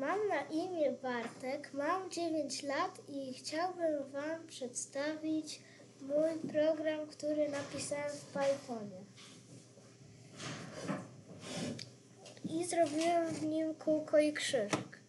Mam na imię Bartek, mam 9 lat i chciałbym Wam przedstawić mój program, który napisałem w Pythonie. I zrobiłem w nim kółko i krzyżyk.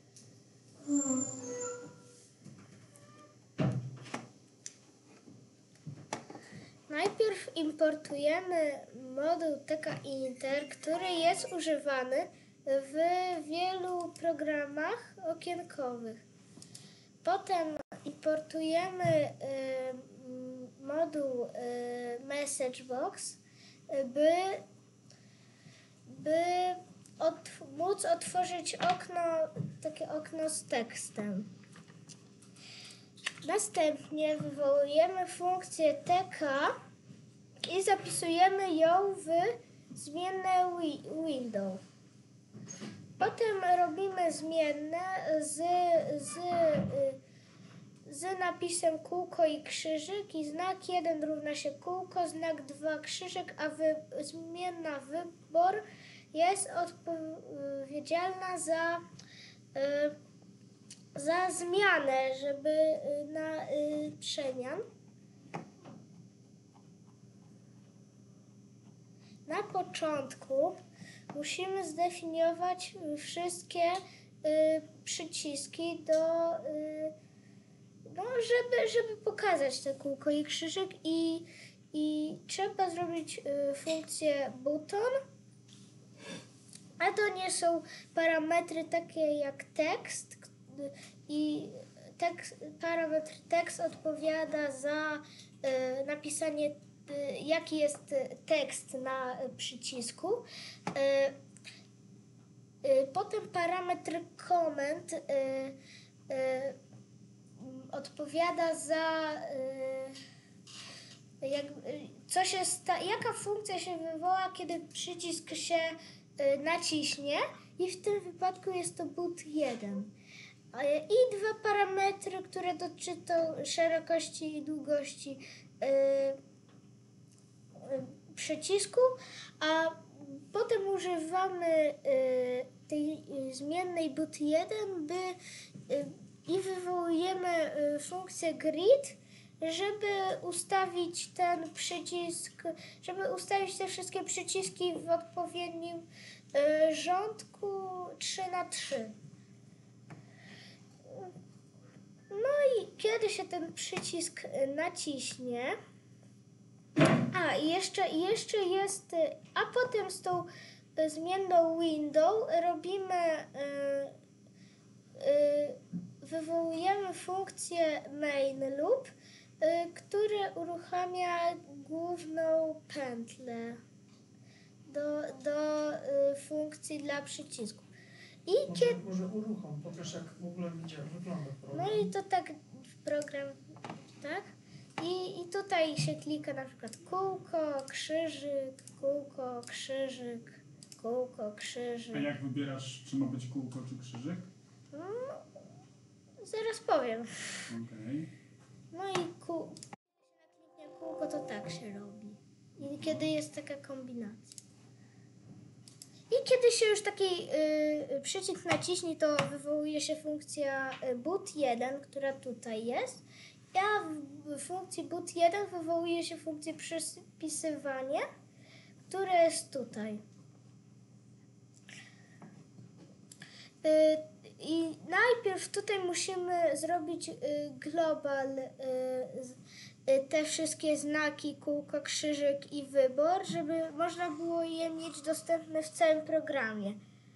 Najpierw importujemy moduł TK-Inter, który jest używany w wielu programach okienkowych. Potem importujemy moduł MessageBox, by móc otworzyć takie okno z tekstem. Następnie wywołujemy funkcję TK i zapisujemy ją w zmienne window. Potem robimy zmienne z napisem kółko i krzyżyk i znak 1 równa się kółko, znak 2 krzyżyk, a zmienna wybór jest odpowiedzialna za zmianę, na przemian. Na początku musimy zdefiniować wszystkie przyciski żeby pokazać te kółko i krzyżyk i trzeba zrobić funkcję button, a to nie są parametry takie jak tekst i parametr tekst odpowiada za napisanie jaki jest tekst na przycisku. Potem parametr comment odpowiada za jaka funkcja się wywoła, kiedy przycisk się naciśnie i w tym wypadku jest to but 1. I dwa parametry, które dotyczą szerokości i długości przycisku, a potem używamy tej zmiennej but1 i wywołujemy funkcję grid, żeby ustawić ten przycisk, żeby ustawić te wszystkie przyciski w odpowiednim rządku 3x3. No i kiedy się ten przycisk naciśnie, a potem z tą zmienną window wywołujemy funkcję main loop, który uruchamia główną pętlę do funkcji dla przycisku. Może uruchom, pokaż jak w ogóle wygląda program. No i to tak program, tak? I tutaj się klika na przykład kółko, krzyżyk, kółko, krzyżyk, kółko, krzyżyk. A jak wybierasz, czy ma być kółko czy krzyżyk? No, zaraz powiem. Okej. No i jeśli nakliknie kółko, to tak się robi. I kiedy jest taka kombinacja. I kiedy się już taki przycisk naciśnie, to wywołuje się funkcja but1, która tutaj jest. A w funkcji but1 wywołuje się funkcję przypisywanie, która jest tutaj. I najpierw tutaj musimy zrobić global, te wszystkie znaki, kółko, krzyżyk i wybór, żeby można było je mieć dostępne w całym programie.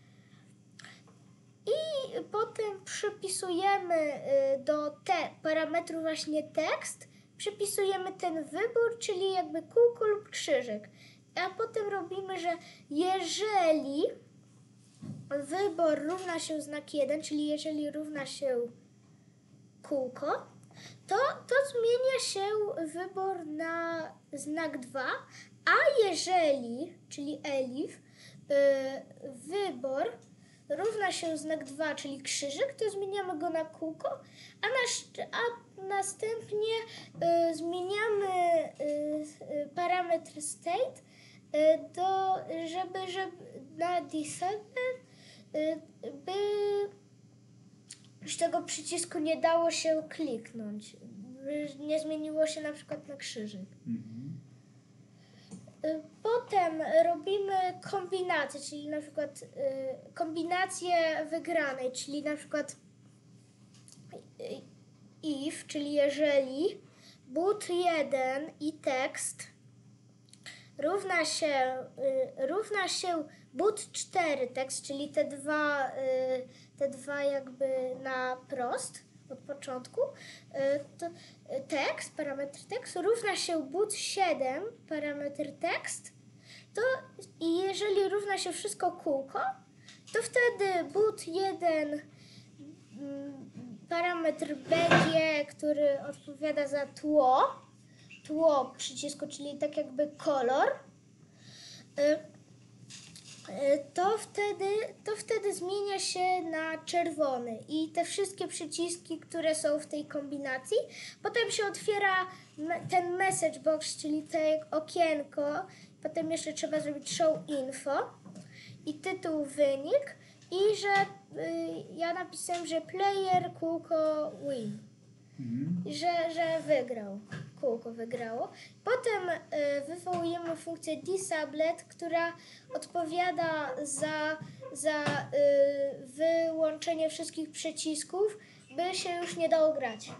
I potem przypisujemy do parametru właśnie tekst, przypisujemy ten wybór, czyli jakby kółko lub krzyżyk. A potem robimy, że jeżeli wybór równa się znak 1, czyli jeżeli równa się kółko, to zmienia się wybór na znak 2, a jeżeli, czyli elif, wybór równa się znak 2, czyli krzyżyk, to zmieniamy go na kółko, a następnie zmieniamy parametr state, żeby na disable już tego przycisku nie dało się kliknąć. Nie zmieniło się na przykład na krzyżyk. Mhm. Potem robimy kombinację, czyli na przykład kombinację wygranej, czyli na przykład if, czyli jeżeli but 1 i tekst równa się but 4 tekst, czyli te dwa jakby na prost od początku, to tekst, parametr tekst równa się but 7 parametr tekst, to i jeżeli równa się wszystko kółko, to wtedy but 1 parametr BG, który odpowiada za tło przycisku, czyli tak jakby kolor, to wtedy zmienia się na czerwony i te wszystkie przyciski, które są w tej kombinacji, potem się otwiera ten message box, czyli te okienko, potem jeszcze trzeba zrobić show info i tytuł wynik i że ja napisałem, że player kółko win, że wygrał. Kółko wygrało. Potem wywołujemy funkcję disablet, która odpowiada za wyłączenie wszystkich przycisków, by się już nie dało grać.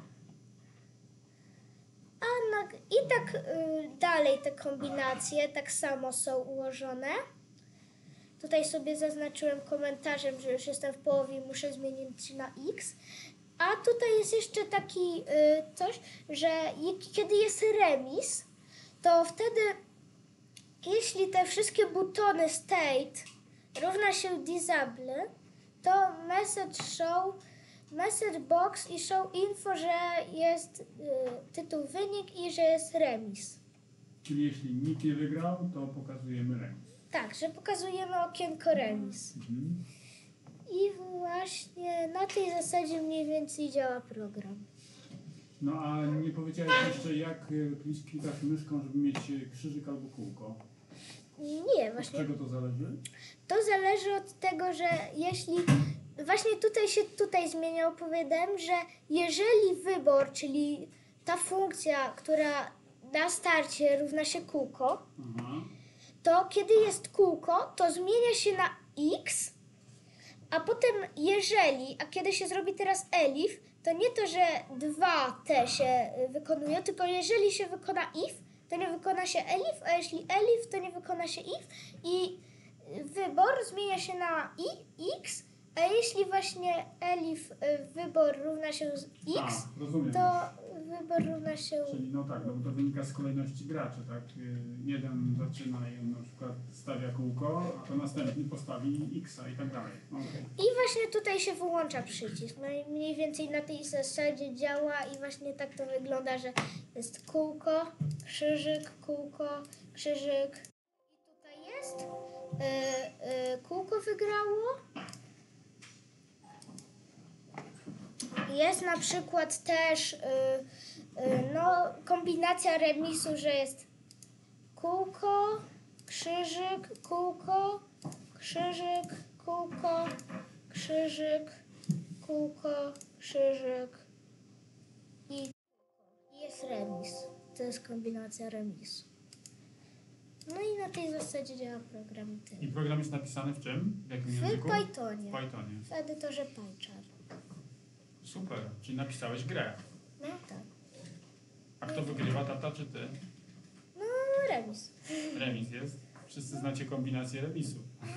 I tak dalej te kombinacje tak samo są ułożone. Tutaj sobie zaznaczyłem komentarzem, że już jestem w połowie i muszę zmienić na X. A tutaj jest jeszcze taki coś, że kiedy jest remis, to wtedy jeśli te wszystkie butony state równa się disable, to message box i show info, że jest tytuł wynik i że jest remis. Czyli jeśli nikt nie wygrał, to pokazujemy remis. Tak, że pokazujemy okienko remis. Mhm. I właśnie na tej zasadzie mniej więcej działa program. No a nie powiedziałeś jeszcze, jak klikasz myszką, żeby mieć krzyżyk albo kółko. Nie, Od właśnie. czego to zależy? To zależy od tego, że jeśli... Właśnie tutaj zmienia, opowiadałem, że jeżeli wybór, czyli ta funkcja, która na starcie równa się kółko, Aha. to kiedy jest kółko, to zmienia się na x, a potem a kiedy się zrobi teraz elif, to nie to, że 2t się wykonują, tylko jeżeli się wykona if, to nie wykona się elif, a jeśli elif, to nie wykona się if i wybór zmienia się na x, a jeśli właśnie elif wybór równa się z x, rozumiem. to wybór równa się... Czyli no tak, no bo to wynika z kolejności graczy, tak? Jeden zaczyna i on na przykład stawia kółko, a to następny postawi x-a i tak dalej. Okay. I właśnie tutaj się wyłącza przycisk. No i mniej więcej na tej zasadzie działa i właśnie tak to wygląda, że jest kółko, krzyżyk, kółko, krzyżyk. I tutaj jest kółko wygrało. Jest na przykład też kombinacja remisu, że jest kółko, krzyżyk, kółko, krzyżyk, kółko, krzyżyk, kółko, krzyżyk i jest remis. To jest kombinacja remisu. No i na tej zasadzie działa program. I program jest napisany w czym? W jakim języku? W Pythonie. W Pythonie. W edytorze PyChar. Super, czyli napisałeś grę. No tak. A kto wygrywa, tata czy ty? No remis. Remis jest. Wszyscy znacie kombinację remisu.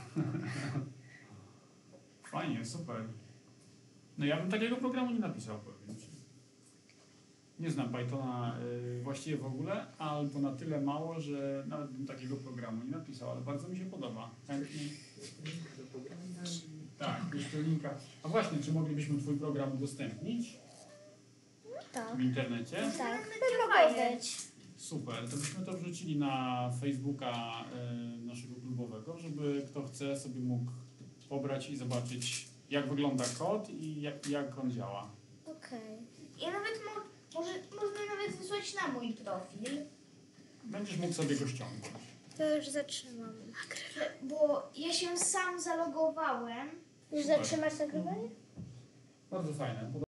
Fajnie, super. No ja bym takiego programu nie napisał, powiem ci. Nie znam Pythona właściwie w ogóle, albo na tyle mało, że nawet bym takiego programu nie napisał, ale bardzo mi się podoba. Chętnie. Tak, jeszcze linka. A właśnie, czy moglibyśmy twój program udostępnić Tak. w internecie? Tak, mogło być. Super, to byśmy to wrzucili na Facebooka naszego klubowego, żeby kto chce sobie mógł pobrać i zobaczyć, jak wygląda kod i jak on działa. Okej. Ja nawet można nawet wysłać na mój profil, Będziesz mógł sobie go ściągnąć. To już zatrzymam. bo ja się sam zalogowałem. Już Super. zatrzymasz nagrywanie? Bardzo fajne.